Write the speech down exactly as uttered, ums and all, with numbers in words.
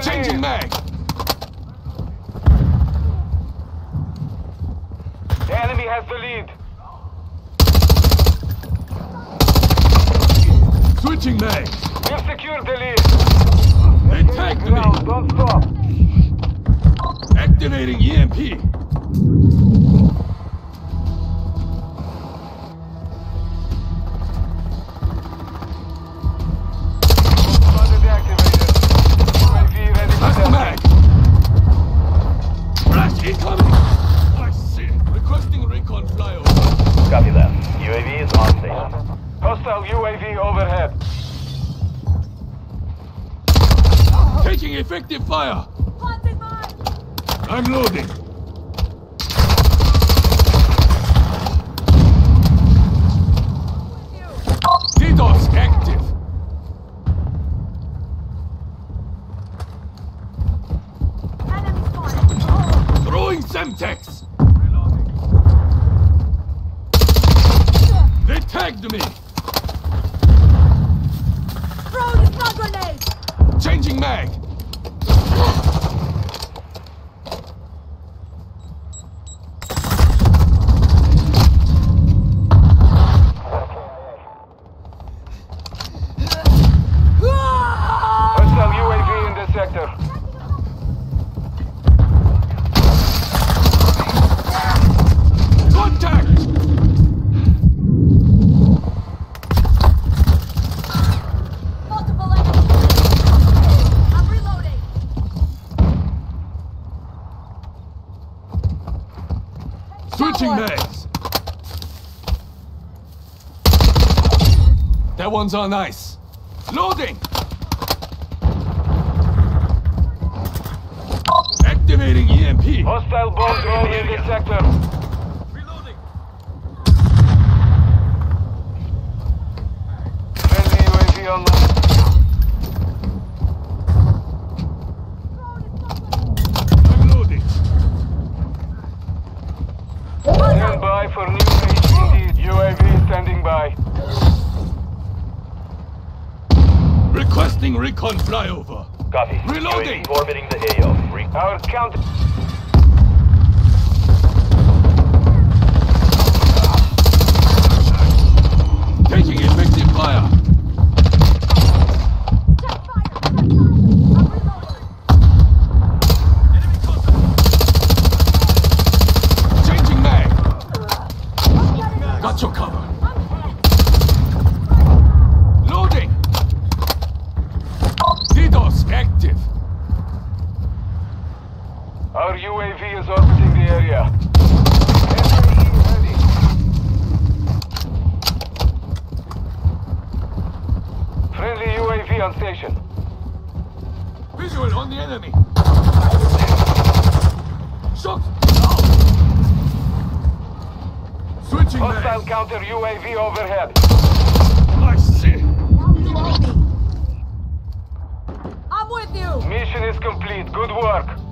Changing mag! The enemy has the lead. Switching mag! We've secured the lead. They tagged me! Don't stop. Activating E M P! That's the mag! Flash incoming! I see. Requesting recon flyover. Copy that. U A V is on station. Hostile U A V overhead. Taking effective fire! I'm loading. DDoS active. Throwing Semtex. They tagged me. Throw the stun grenade. Changing mag. Hostile U A V in the sector. Contact! Multiple enemies. I'm reloading. Switching Power. mags. That one's on ice. Loading! Activating E M P. Hostile bomb drone in the sector. Reloading. Friendly U A V online. I'm loading. Stand by for new H V T. U A V standing by. Requesting recon flyover. Copy. Reloading. U A V orbiting the A O. Re Our counter. Taking effective fire. Check fire. Check fire. I'm reloading. Enemy contact. Changing mag. Got your cover. I'm hit. Loading. DDoS active. Our U A V is orbiting the area. S A E ready. Friendly U A V on station. Visual on the enemy. Shot. Switching Hostile mag. counter U A V overhead. I see. I'm with you. Mission is complete. Good work.